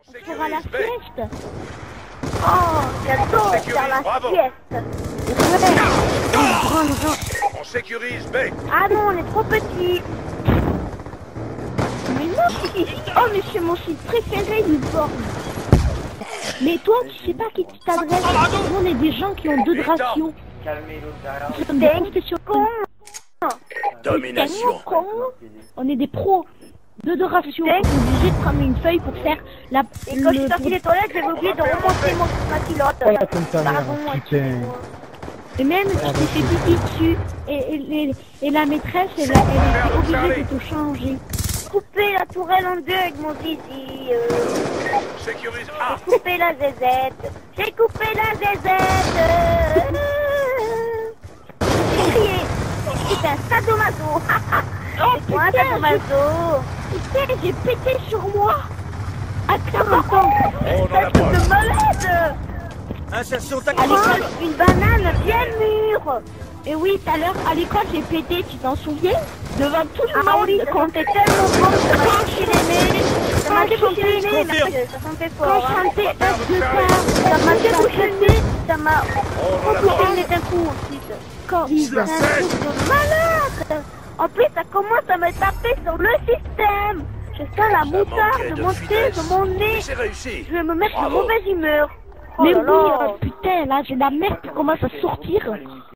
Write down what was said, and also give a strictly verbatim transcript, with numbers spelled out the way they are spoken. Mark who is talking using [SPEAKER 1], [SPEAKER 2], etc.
[SPEAKER 1] On fera la sieste.
[SPEAKER 2] Oh, j'adore faire la
[SPEAKER 3] bravo.
[SPEAKER 2] sieste.
[SPEAKER 3] On sécurise B.
[SPEAKER 2] Ah non, on est trop petits.
[SPEAKER 1] Mais non, c'est- oh mais c'est mon site préféré du porn. Mais toi, tu sais pas à qui tu t'adresses. Nous, on est des gens qui ont deux de ratio. Nous sommes des professionnels.
[SPEAKER 3] Domination.
[SPEAKER 1] Con. On est des pros. Deux de ratio. On est obligé de prendre une feuille pour faire la...
[SPEAKER 2] Et quand je suis
[SPEAKER 1] le-
[SPEAKER 2] sortie des toilettes, j'avais oublié de remonter mon, ma culotte.
[SPEAKER 4] Oh la comme ta mère,
[SPEAKER 2] Pardon,
[SPEAKER 4] putain.
[SPEAKER 1] Et même, tu t'es fait pipi dessus. Et, et, et, et la maîtresse, elle, a- elle était obligée de te changer.
[SPEAKER 2] Couper la tourelle en deux avec mon zizi. Euh...
[SPEAKER 3] Sécurise A.
[SPEAKER 2] J'ai coupé la zézette. J'ai coupé la zézette. J'ai crié. C'est un sadomaso. C'est moi un sadomaso.
[SPEAKER 1] Putain, j'ai pété sur moi. Attends, attends.
[SPEAKER 3] Oh, dans la
[SPEAKER 2] C'est
[SPEAKER 3] poche.
[SPEAKER 2] de malade.
[SPEAKER 5] Insertion
[SPEAKER 2] À
[SPEAKER 5] tactique.
[SPEAKER 2] l'école, une banane bien mûre.
[SPEAKER 1] Et oui, tout à l'heure, à l'école, j'ai pété, tu t'en souviens? Devant tout le
[SPEAKER 2] Ah
[SPEAKER 1] monde.
[SPEAKER 2] oui, ça sentait tellement bon, ça m'a touché les nez. Ça m'a touché les nez,
[SPEAKER 5] Confirme.
[SPEAKER 2] mais ça sentait
[SPEAKER 1] Quand
[SPEAKER 2] fort.
[SPEAKER 1] je
[SPEAKER 2] Hein.
[SPEAKER 1] chantais F deux K,
[SPEAKER 2] Ça m'a touché le nez, ça m'a
[SPEAKER 3] Oh, dans la
[SPEAKER 2] touché le
[SPEAKER 3] poche.
[SPEAKER 2] nez d'un coup aussi.
[SPEAKER 1] quand
[SPEAKER 3] Je la
[SPEAKER 2] C'est un
[SPEAKER 3] sais.
[SPEAKER 2] truc de malade. En plus, ça commence à me taper sur le système. Je sens la
[SPEAKER 3] Ça manquait
[SPEAKER 2] moutarde
[SPEAKER 3] de
[SPEAKER 2] monter
[SPEAKER 3] finesse.
[SPEAKER 2] de mon nez.
[SPEAKER 3] Mais c'est réussi.
[SPEAKER 2] Je vais me mettre de
[SPEAKER 3] Bravo.
[SPEAKER 2] mauvaise humeur. Oh
[SPEAKER 1] mais
[SPEAKER 2] là
[SPEAKER 1] oui,
[SPEAKER 2] là.
[SPEAKER 1] euh, putain, là, j'ai la merde qui commence à sortir.